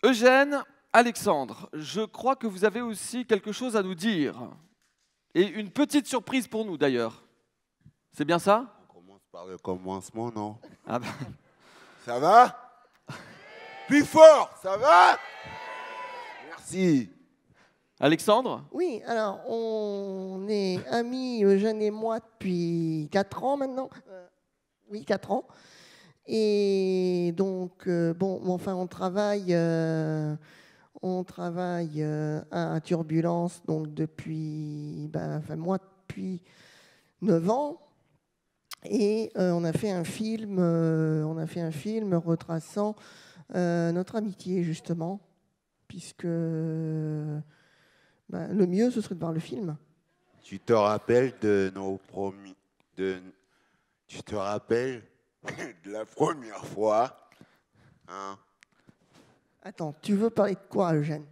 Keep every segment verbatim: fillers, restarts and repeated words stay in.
Eugène, Alexandre, je crois que vous avez aussi quelque chose à nous dire. Et une petite surprise pour nous d'ailleurs. C'est bien ça? On commence par le commencement, non? Ah bah. Ça va? Plus fort, ça va? Merci. Alexandre? Oui, alors on est amis, Eugène et moi, depuis quatre ans maintenant. Euh, oui, quatre ans. Et donc, euh, bon, enfin, on travaille, euh, on travaille euh, à Turbulence, donc depuis, ben, enfin, moi, depuis neuf ans. Et euh, on a fait un film, euh, on a fait un film retraçant euh, notre amitié, justement, puisque ben, le mieux, ce serait de voir le film. Tu te rappelles de nos promis... De... Tu te rappelles de la première fois, hein? Attends, tu veux parler de quoi, Eugène?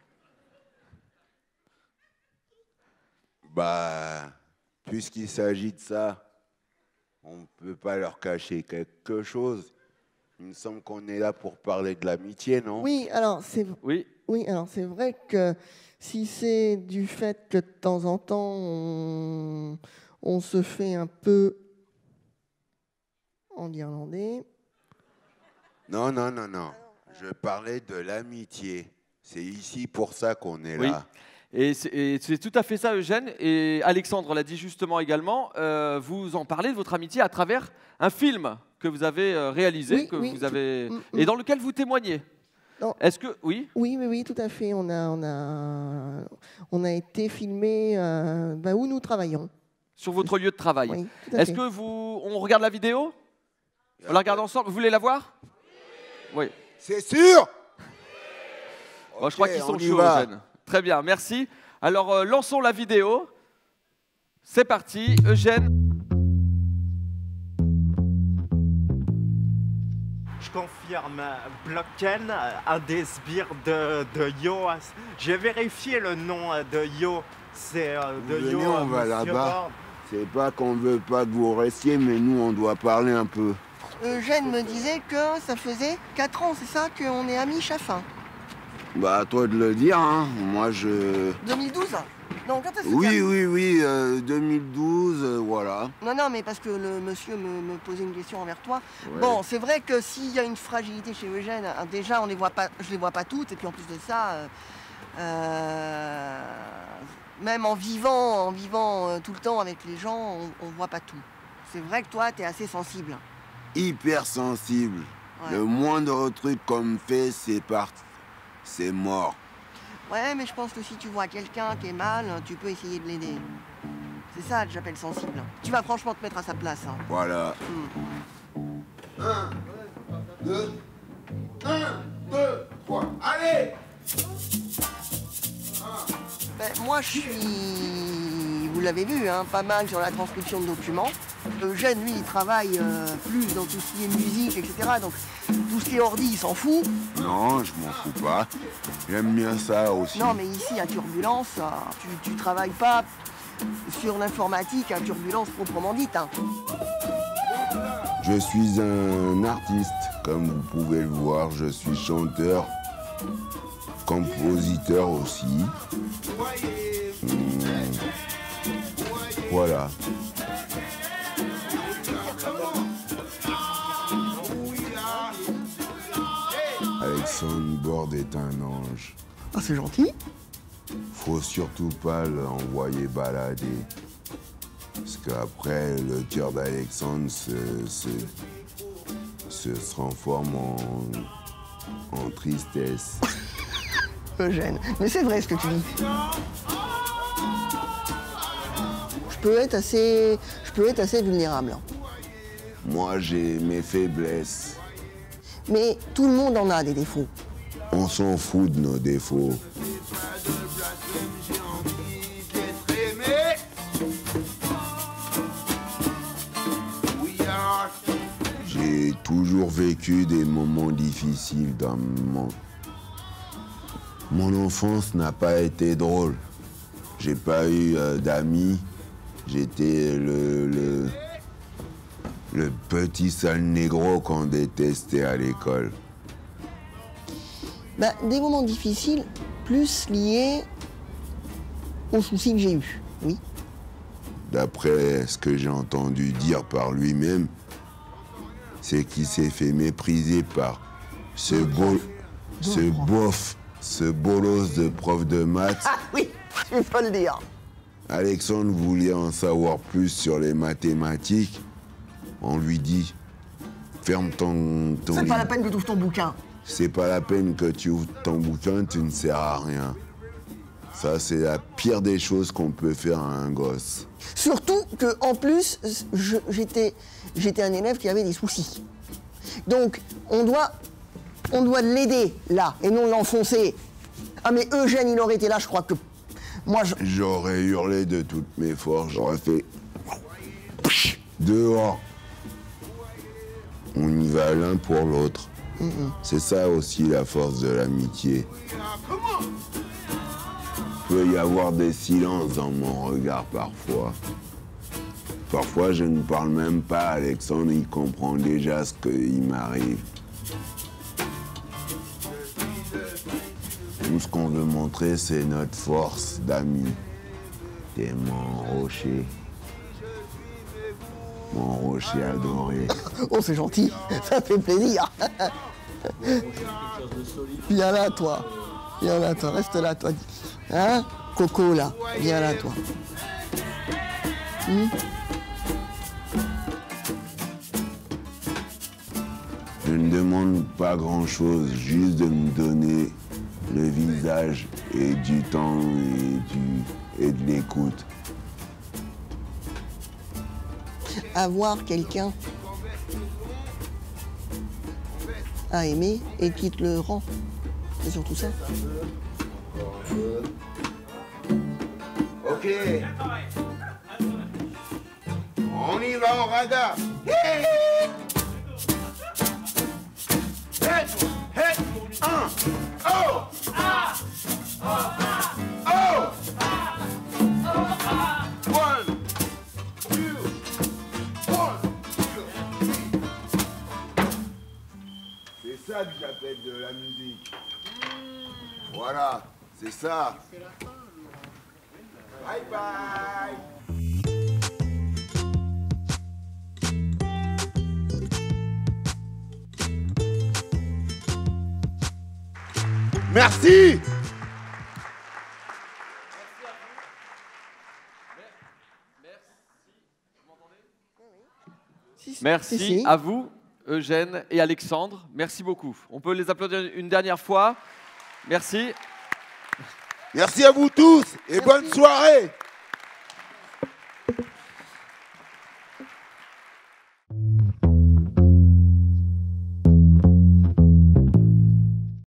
Bah, puisqu'il s'agit de ça, on ne peut pas leur cacher quelque chose. Il me semble qu'on est là pour parler de l'amitié, non? Oui, alors c'est Oui. oui, alors c'est vrai que si c'est du fait que de temps en temps on, on se fait un peu en irlandais. Non, non, non, non. Je parlais de l'amitié. C'est ici pour ça qu'on est Oui. là. Et c'est tout à fait ça, Eugène. Et Alexandre l'a dit justement également. Euh, vous en parlez de votre amitié à travers un film que vous avez euh, réalisé, Oui, que oui, vous avez tout- mm, et mm. dans lequel vous témoignez. Non. Est-ce que oui? Oui, oui, oui, tout à fait. On a, on a, on a été filmé euh, ben, où nous travaillons. Sur votre lieu de travail. Oui, tout à Est-ce fait. que vous, on regarde la vidéo? On la regarde ensemble. Vous voulez la voir? Oui. C'est sûr? Bon, je crois Ok, qu'ils sont on y chauds, va. Eugène. Très bien, merci. Alors, euh, lançons la vidéo. C'est parti, Eugène. Je confirme, Blocken, un des sbires de, de Yo. J'ai vérifié le nom de Yo. C'est euh, de Venez, Yo. on va Monsieur là-bas. Bord. C'est pas qu'on veut pas que vous restiez, mais nous, on doit parler un peu. Eugène me disait que ça faisait quatre ans, c'est ça, qu'on est amis chafin. Bah, à toi de le dire, hein. Moi, je... deux mille douze? Non, quand est-ce que Oui, c'est? oui, oui, euh, deux mille douze, euh, voilà. Non, non, mais parce que le monsieur me, me posait une question envers toi. Ouais. Bon, c'est vrai que s'il y a une fragilité chez Eugène, hein, déjà, on les voit pas, je les vois pas toutes, et puis en plus de ça, euh, euh, même en vivant, en vivant euh, tout le temps avec les gens, on, on voit pas tout. C'est vrai que toi, tu es assez sensible. Hyper sensible. Ouais. Le moindre truc qu'on me fait, c'est parti. C'est mort. Ouais, mais je pense que si tu vois quelqu'un qui est mal, tu peux essayer de l'aider. C'est ça que j'appelle sensible. Tu vas franchement te mettre à sa place. Hein. Voilà. Hmm. Un, deux, un, deux, trois, allez! Ben, moi, je suis, vous l'avez vu, hein, pas mal sur la transcription de documents. Eugène, lui, il travaille euh, plus dans tout ce qui est musique, et cetera. Donc, tout ce qui est ordi, il s'en fout. Non, je m'en fous pas. J'aime bien ça aussi. Non, mais ici, à Turbulence, euh, tu, tu travailles pas sur l'informatique à Turbulence proprement dite. Hein. Je suis un artiste, comme vous pouvez le voir. Je suis chanteur, compositeur aussi. Mmh. Voilà. Alexandre Borde est un ange. Ah, c'est gentil. Faut surtout pas l'envoyer balader. Parce qu'après, le cœur d'Alexandre se, se, se transforme en, en tristesse. Eugène, mais c'est vrai ce que tu dis. Je peux être assez, je peux être assez vulnérable. Moi, j'ai mes faiblesses. Mais tout le monde en a des défauts. On s'en fout de nos défauts. J'ai toujours vécu des moments difficiles dans mon... Mon enfance n'a pas été drôle. J'ai pas eu euh, d'amis. J'étais le, le, le petit sale négro qu'on détestait à l'école. Bah, des moments difficiles, plus liés aux soucis que j'ai eus, oui. D'après ce que j'ai entendu dire par lui-même, c'est qu'il s'est fait mépriser par ce, beau, ce bof, ce bolos de prof de maths. Ah oui, il faut le dire. Alexandre voulait en savoir plus sur les mathématiques. On lui dit, ferme ton, ton C'est livre. pas la peine que tu ouvres ton bouquin. C'est pas la peine que tu ouvres ton bouquin, tu ne sers à rien. Ça, c'est la pire des choses qu'on peut faire à un gosse. Surtout que, en plus, je- j'étais j'étais un élève qui avait des soucis. Donc, on doit, on doit l'aider, là, et non l'enfoncer. Ah, mais Eugène, il aurait été là, je crois que... Moi, je... J'aurais hurlé de toutes mes forces, j'aurais fait... Dehors. On y va l'un pour l'autre. Mm-mm. C'est ça aussi la force de l'amitié. Il peut y avoir des silences dans mon regard parfois. Parfois, je ne parle même pas. Alexandre, il comprend déjà ce qu'il m'arrive. Tout ce qu'on veut montrer, c'est notre force d'amis. T'es mon rocher. Mon rocher adoré. Oh, c'est gentil, ça fait plaisir. Viens là, toi. Viens là, toi. Reste là, toi. Hein, Coco, là. Viens là, toi. Hmm? Je ne demande pas grand-chose, juste de me donner le visage et du temps et, du, et de l'écoute. Avoir quelqu'un à aimer et qui te le rend. C'est surtout ça. Ok. On y va en radar. Hey hey, un, oh, ah, oh, ah, oh, ah, oh, ah. One, two, one, two, three. C'est ça que j'appelle de la musique. Voilà, c'est ça. Bye bye. Merci. Merci Si, si. à vous, Eugène et Alexandre. Merci beaucoup. On peut les applaudir une dernière fois. Merci. Merci à vous tous et bonne soirée.